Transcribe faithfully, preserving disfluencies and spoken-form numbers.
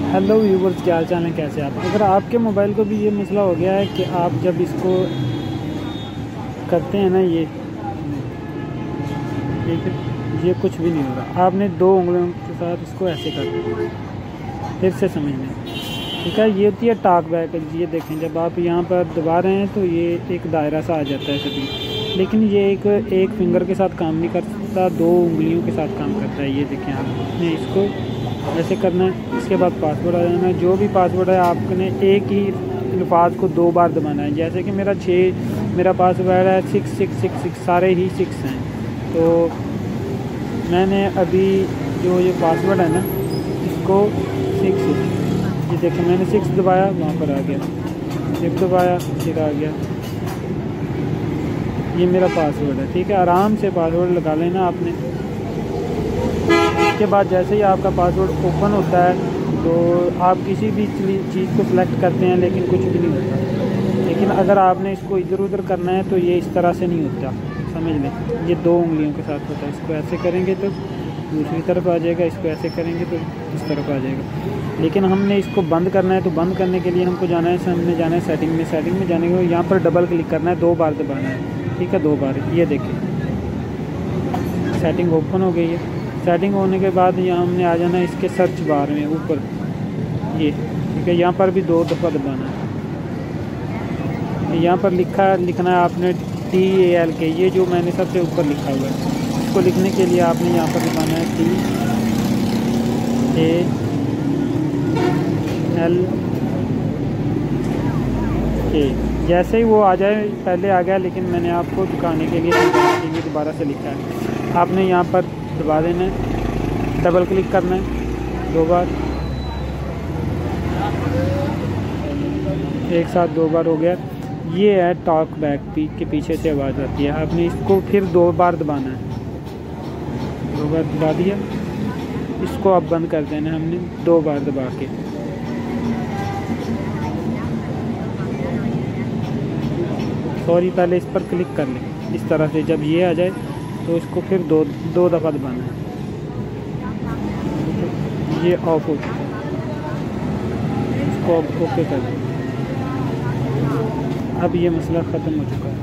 Hello viewers, क्या हाल चाल है, कैसे आप। अगर आपके मोबाइल को भी ये मसला हो गया है कि आप जब इसको करते हैं ना, ये ठीक है, ये कुछ भी नहीं हो रहा। आपने दो उंगलियों के साथ इसको ऐसे कर दिया, फिर से समझ में, ठीक है। ये होती है टॉक बैक। ये देखें, जब आप यहाँ पर दबा रहे हैं तो ये एक दायरा सा आ जाता है सभी, लेकिन ये एक एक फिंगर के साथ काम नहीं कर सकता, दो उंगलियों के साथ काम करता है। ये देखें, आपने इसको ऐसे करना है, इसके बाद पासवर्ड आ जाना है। जो भी पासवर्ड है आपने एक ही अल्फाज को दो बार दबाना है। जैसे कि मेरा छः मेरा पासवर्ड है सिक्स सिक्स सिक्स सिक्स, सारे ही सिक्स हैं। तो मैंने अभी जो ये पासवर्ड है ना, इसको सिक्स, ये देखें, मैंने सिक्स दबाया, वहाँ पर आ गया, सिक्स दबाया, फिर आ गया। ये मेरा पासवर्ड है, ठीक है। आराम से पासवर्ड लगा लेना आपने। इसके बाद जैसे ही आपका पासवर्ड ओपन होता है तो आप किसी भी चीज़ को सिलेक्ट करते हैं, लेकिन कुछ भी नहीं होता। लेकिन अगर आपने इसको इधर उधर करना है तो ये इस तरह से नहीं होता, समझ लें। ये दो उंगलियों के साथ होता है। इसको ऐसे करेंगे तो दूसरी तरफ आ जाएगा, इसको ऐसे करेंगे तो इस तरफ आ जाएगा। लेकिन हमने इसको बंद करना है, तो बंद करने के लिए हमको जाना है, हमने जाना है सेटिंग में। सेटिंग में जाने के यहाँ पर डबल क्लिक करना है, दो बार दबाना है, ठीक है, दो बार। ये देखिए, सेटिंग ओपन हो गई है। सेटिंग होने के बाद यहाँ हमने आ जाना है इसके सर्च बार में ऊपर, ये ठीक है। यहाँ पर भी दो दफ़ा दबाना है। यहाँ पर लिखा लिखना है आपने टी ए एल के, ये जो मैंने सबसे ऊपर लिखा हुआ है, इसको लिखने के लिए आपने यहाँ पर लिखाना है टी ए एल के। जैसे ही वो आ जाए, पहले आ गया लेकिन मैंने आपको दिखाने के लिए के लिए दोबारा से लिखा है। आपने यहाँ पर दबा देना है, डबल क्लिक करना है दो बार, एक साथ दो बार हो गया। ये है टॉक बैक पी के पीछे से आवाज़ आती है। आपने इसको फिर दो बार दबाना है, दो बार दबा दिया। इसको अब बंद कर देना है हमने दो बार दबा के। सॉरी, पहले इस पर क्लिक कर लें इस तरह से। जब ये आ जाए तो इसको फिर दो दो दफ़ा दबाना है, ये ऑफ हो चुका है। इसको अब ओके कर दें। अब ये मसला ख़त्म हो चुका है।